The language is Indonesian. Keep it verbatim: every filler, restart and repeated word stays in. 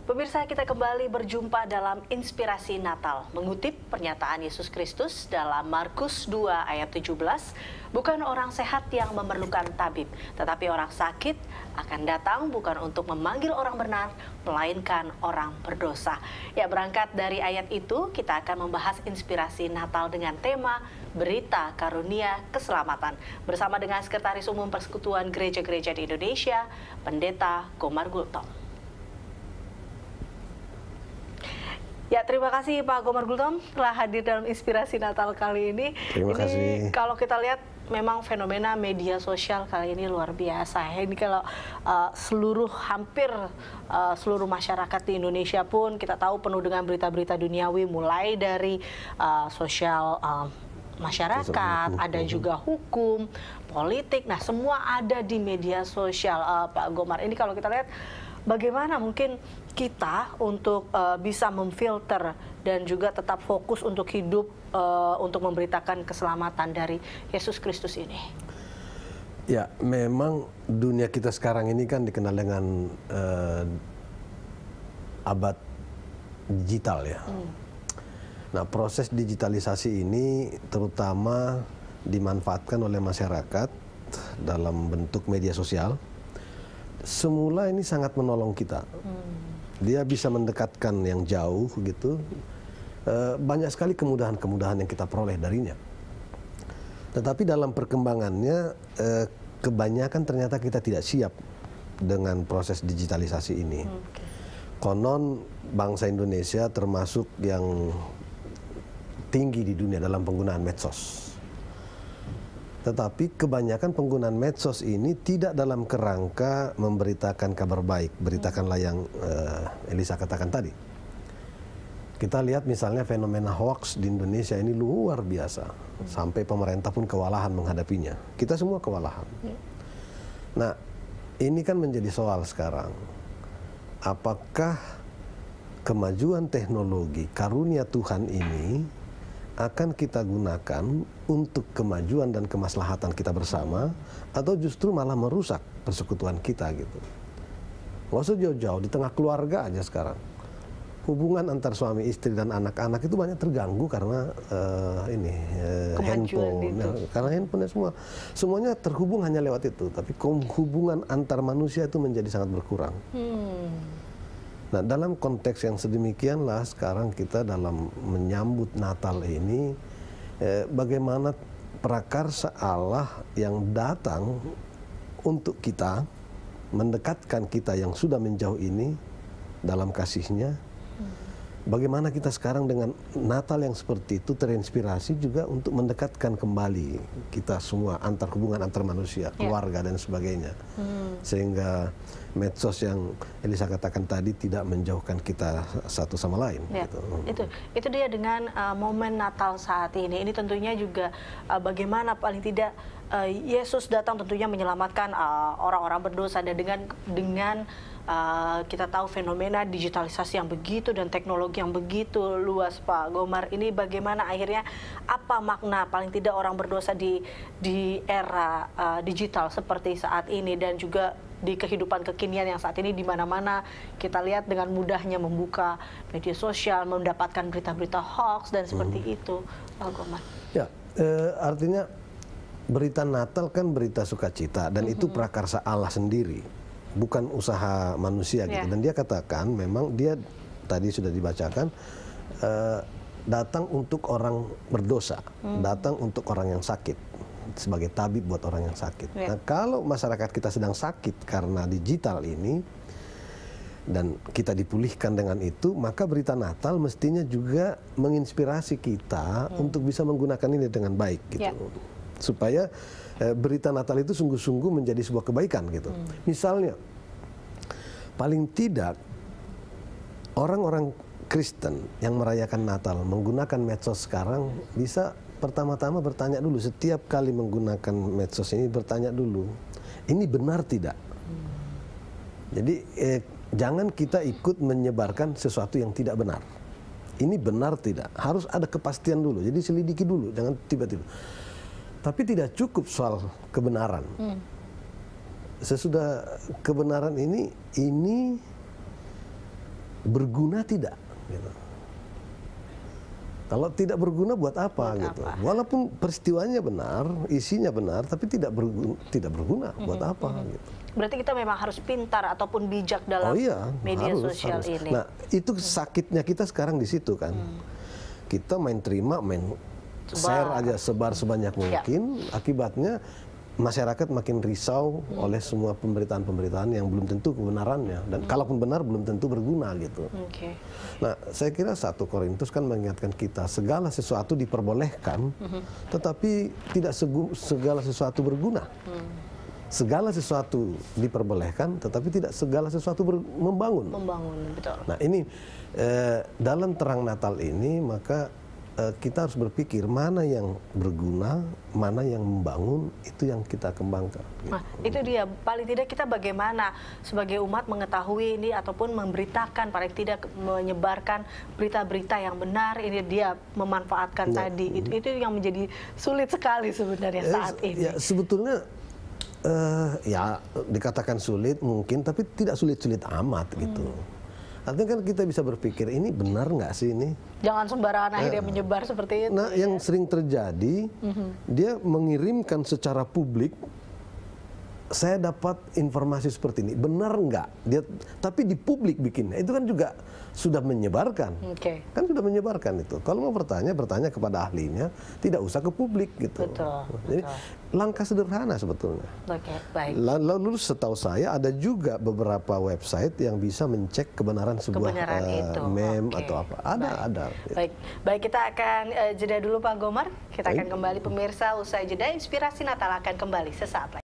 Pemirsa, kita kembali berjumpa dalam Inspirasi Natal. Mengutip pernyataan Yesus Kristus dalam Markus dua ayat tujuh belas, bukan orang sehat yang memerlukan tabib, tetapi orang sakit akan datang bukan untuk memanggil orang benar, melainkan orang berdosa. Ya, berangkat dari ayat itu, kita akan membahas Inspirasi Natal dengan tema Berita Karunia Keselamatan bersama dengan Sekretaris Umum Persekutuan Gereja-Gereja di Indonesia, Pendeta Gomar Gultom. Ya, terima kasih Pak Gomar Gultom telah hadir dalam Inspirasi Natal kali ini. Terima ini kasih. Kalau kita lihat memang fenomena media sosial kali ini luar biasa. Ini kalau uh, seluruh hampir uh, seluruh masyarakat di Indonesia pun kita tahu penuh dengan berita-berita duniawi, mulai dari uh, sosial uh, masyarakat, ada juga hukum, politik. Nah, semua ada di media sosial. Uh, Pak Gomar, ini kalau kita lihat bagaimana mungkin kita untuk uh, bisa memfilter dan juga tetap fokus untuk hidup uh, untuk memberitakan keselamatan dari Yesus Kristus ini? Ya, memang dunia kita sekarang ini kan dikenal dengan uh, abad digital ya. Hmm. Nah, proses digitalisasi ini terutama dimanfaatkan oleh masyarakat dalam bentuk media sosial. Semula ini sangat menolong kita. Hmm. Dia bisa mendekatkan yang jauh gitu. E, banyak sekali kemudahan-kemudahan yang kita peroleh darinya. Tetapi dalam perkembangannya e, kebanyakan ternyata kita tidak siap dengan proses digitalisasi ini. Okay. Konon bangsa Indonesia termasuk yang tinggi di dunia dalam penggunaan medsos. Tetapi kebanyakan penggunaan medsos ini tidak dalam kerangka memberitakan kabar baik, beritakanlah yang uh, Elisa katakan tadi. Kita lihat misalnya fenomena hoax di Indonesia ini luar biasa, sampai pemerintah pun kewalahan menghadapinya. Kita semua kewalahan. Nah, ini kan menjadi soal sekarang. Apakah kemajuan teknologi, karunia Tuhan ini akan kita gunakan untuk kemajuan dan kemaslahatan kita bersama, atau justru malah merusak persekutuan kita gitu. Nggak usah jauh-jauh, di tengah keluarga aja sekarang. Hubungan antar suami istri dan anak-anak itu banyak terganggu karena uh, ini uh, handphone. Nah, karena handphone semua, semuanya terhubung hanya lewat itu. Tapi hubungan antar manusia itu menjadi sangat berkurang. Hmm. Nah, dalam konteks yang sedemikianlah sekarang kita dalam menyambut Natal ini, eh, bagaimana prakarsa Allah yang datang untuk kita, mendekatkan kita yang sudah menjauh ini dalam kasih-Nya. Bagaimana kita sekarang dengan Natal yang seperti itu terinspirasi juga untuk mendekatkan kembali kita semua antar hubungan antar manusia, keluarga, ya, dan sebagainya. Hmm. Sehingga medsos yang Elisa katakan tadi tidak menjauhkan kita satu sama lain. Ya, gitu. Itu itu dia dengan uh, momen Natal saat ini. Ini tentunya juga uh, bagaimana paling tidak uh, Yesus datang tentunya menyelamatkan orang-orang uh, berdosa, dan dengan dengan Uh, kita tahu fenomena digitalisasi yang begitu dan teknologi yang begitu luas, Pak Gomar. Ini bagaimana akhirnya, apa makna paling tidak orang berdosa di di era uh, digital seperti saat ini, dan juga di kehidupan kekinian yang saat ini di mana-mana kita lihat dengan mudahnya membuka media sosial, mendapatkan berita-berita hoax dan seperti hmm. itu, Pak Gomar. Ya, eh, artinya berita Natal kan berita sukacita, dan mm-hmm. itu prakarsa Allah sendiri, bukan usaha manusia gitu. Yeah. Dan dia katakan memang dia tadi sudah dibacakan uh, datang untuk orang berdosa, hmm. datang untuk orang yang sakit, sebagai tabib buat orang yang sakit. Yeah. Nah, kalau masyarakat kita sedang sakit karena digital ini dan kita dipulihkan dengan itu, maka berita Natal mestinya juga menginspirasi kita hmm. untuk bisa menggunakan ini dengan baik gitu. Yeah. Supaya eh, berita Natal itu sungguh-sungguh menjadi sebuah kebaikan gitu. Hmm. Misalnya, paling tidak orang-orang Kristen yang merayakan Natal menggunakan medsos sekarang bisa pertama-tama bertanya dulu, setiap kali menggunakan medsos ini bertanya dulu, ini benar tidak? Hmm. Jadi eh, jangan kita ikut menyebarkan sesuatu yang tidak benar. Ini benar tidak? Harus ada kepastian dulu. Jadi selidiki dulu, jangan tiba-tiba. Tapi tidak cukup soal kebenaran. Hmm. Sesudah kebenaran ini, ini berguna tidak? Gitu. Kalau tidak berguna buat apa Buat gitu? apa? Walaupun peristiwanya benar, isinya benar, tapi tidak berguna, tidak berguna buat Mhm, apa mhm. gitu? Berarti kita memang harus pintar ataupun bijak dalam Oh iya, media harus, sosial harus. ini. Nah, itu sakitnya kita sekarang di situ kan. Kita main terima, main Sebar. share aja, sebar sebanyak Ya. mungkin. Akibatnya masyarakat makin risau oleh semua pemberitaan-pemberitaan yang belum tentu kebenarannya. Dan kalaupun benar, belum tentu berguna gitu. Oke. Nah, saya kira satu Korintus kan mengingatkan kita, segala sesuatu diperbolehkan, tetapi tidak segu- segala sesuatu berguna. Segala sesuatu diperbolehkan, tetapi tidak segala sesuatu ber- membangun. Membangun, betul. Nah ini eh, dalam terang Natal ini maka eh, kita harus berpikir mana yang berguna, mana yang membangun, itu yang kita kembangkan. gitu. Nah, itu dia. Paling tidak kita bagaimana sebagai umat mengetahui ini ataupun memberitakan, paling tidak menyebarkan berita-berita yang benar. Ini dia memanfaatkan Ya. tadi. Itu, itu yang menjadi sulit sekali sebenarnya Eh, saat ini. Ya sebetulnya eh, ya dikatakan sulit mungkin, tapi tidak sulit-sulit amat gitu. Artinya kan kita bisa berpikir ini benar nggak sih ini? Jangan sembarangan akhirnya menyebar seperti itu. Nah, yang sering terjadi, dia mengirimkan secara publik, saya dapat informasi seperti ini, benar nggak? Dia, tapi di publik bikinnya, itu kan juga sudah menyebarkan, Oke. kan sudah menyebarkan itu. Kalau mau bertanya, bertanya kepada ahlinya, tidak usah ke publik gitu. Betul, Jadi betul. langkah sederhana sebetulnya. Oke, baik. Lalu setahu saya ada juga beberapa website yang bisa mencek kebenaran sebuah Kebenaran eh, itu. meme Oke. atau apa. Ada, Baik. ada. Baik, baik kita akan eh, jeda dulu Pak Gomar. Kita akan Baik. kembali pemirsa usai jeda. Inspirasi Natal akan kembali sesaat lagi.